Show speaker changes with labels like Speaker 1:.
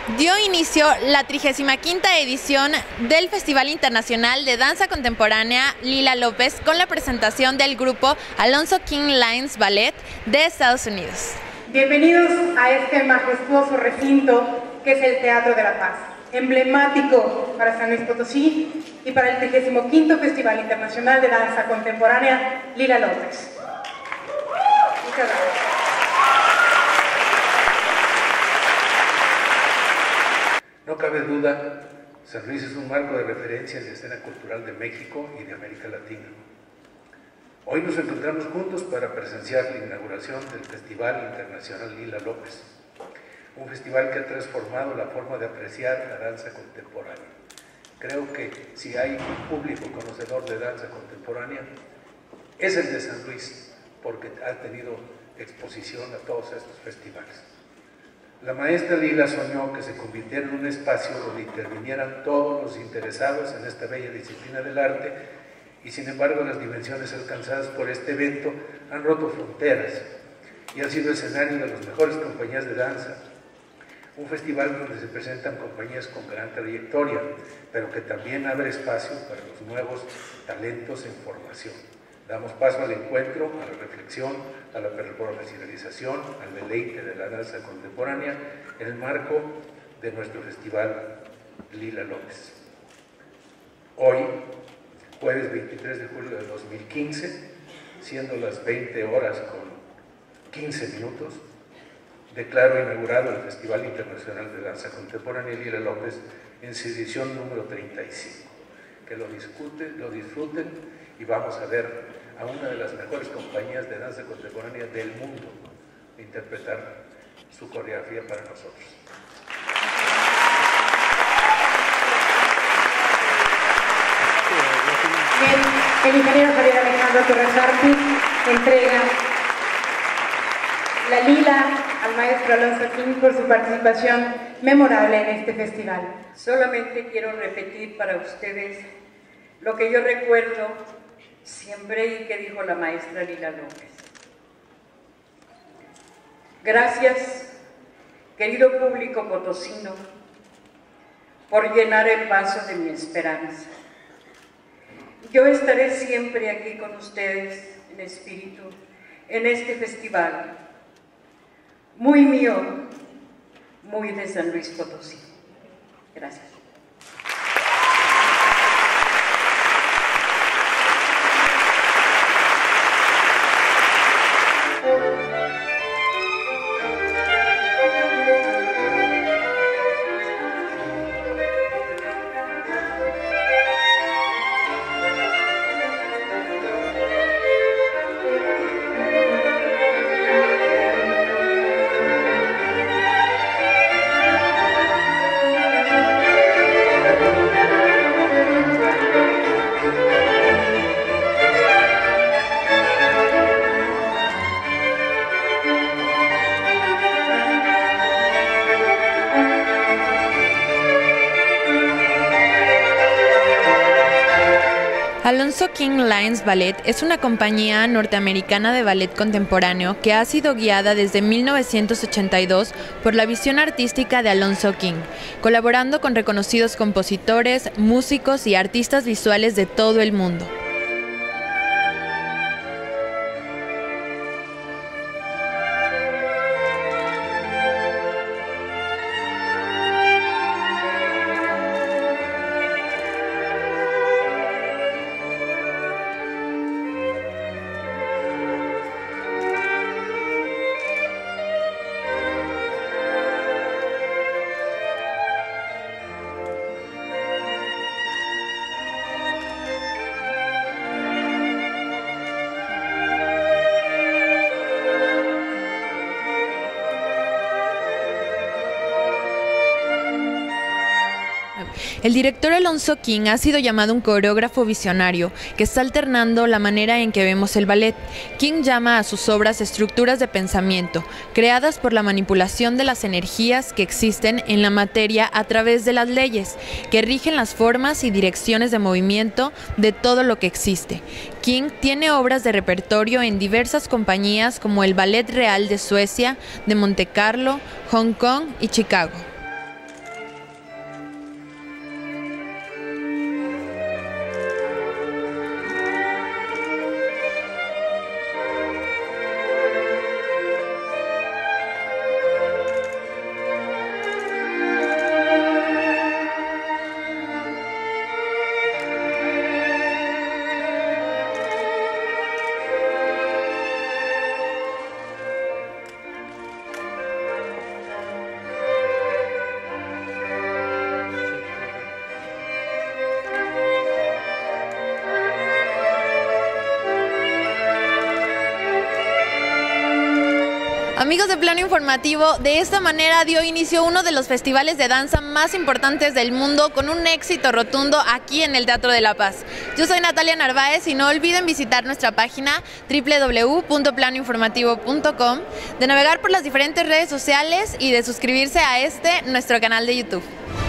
Speaker 1: dio inicio la 35ª edición del Festival Internacional de Danza Contemporánea Lila López con la presentación del grupo Alonso King Lines Ballet de Estados Unidos.
Speaker 2: Bienvenidos a este majestuoso recinto que es el Teatro de la Paz, emblemático para San Luis Potosí y para el 35º Festival Internacional de Danza Contemporánea Lila López. Muchas gracias.
Speaker 3: No cabe duda, San Luis es un marco de referencia en la escena cultural de México y de América Latina. Hoy nos encontramos juntos para presenciar la inauguración del Festival Internacional Lila López, un festival que ha transformado la forma de apreciar la danza contemporánea. Creo que si hay un público conocedor de danza contemporánea, es el de San Luis, porque ha tenido exposición a todos estos festivales. La maestra Lila soñó que se convirtiera en un espacio donde intervinieran todos los interesados en esta bella disciplina del arte y sin embargo las dimensiones alcanzadas por este evento han roto fronteras y han sido escenario de las mejores compañías de danza. Un festival donde se presentan compañías con gran trayectoria, pero que también abre espacio para los nuevos talentos en formación. Damos paso al encuentro, a la reflexión, a la profesionalización, al deleite de la danza contemporánea en el marco de nuestro festival Lila López. Hoy, jueves 23 de julio de 2015, siendo las 20 horas con 15 minutos, declaro inaugurado el Festival Internacional de Danza Contemporánea Lila López en su edición número 35. Que lo disfruten y vamos a ver a una de las mejores compañías de danza contemporánea del mundo interpretar su coreografía para nosotros.
Speaker 2: Bien, el ingeniero Javier Alejandro Torres Artis entrega la Lila al maestro Alonso King por su participación memorable en este festival.
Speaker 4: Solamente quiero repetir para ustedes lo que yo recuerdo siempre y que dijo la maestra Lila López. Gracias, querido público potosino, por llenar el vaso de mi esperanza. Yo estaré siempre aquí con ustedes en espíritu, en este festival, muy mío, muy de San Luis Potosí. Gracias.
Speaker 1: Alonso King Lines Ballet es una compañía norteamericana de ballet contemporáneo que ha sido guiada desde 1982 por la visión artística de Alonso King, colaborando con reconocidos compositores, músicos y artistas visuales de todo el mundo. El director Alonso King ha sido llamado un coreógrafo visionario que está alternando la manera en que vemos el ballet. King llama a sus obras estructuras de pensamiento, creadas por la manipulación de las energías que existen en la materia a través de las leyes, que rigen las formas y direcciones de movimiento de todo lo que existe. King tiene obras de repertorio en diversas compañías como el Ballet Real de Suecia, de Montecarlo, Hong Kong y Chicago. Amigos de Plano Informativo, de esta manera dio inicio uno de los festivales de danza más importantes del mundo con un éxito rotundo aquí en el Teatro de la Paz. Yo soy Natalia Narváez y no olviden visitar nuestra página www.planoinformativo.com, de navegar por las diferentes redes sociales y de suscribirse a nuestro canal de YouTube.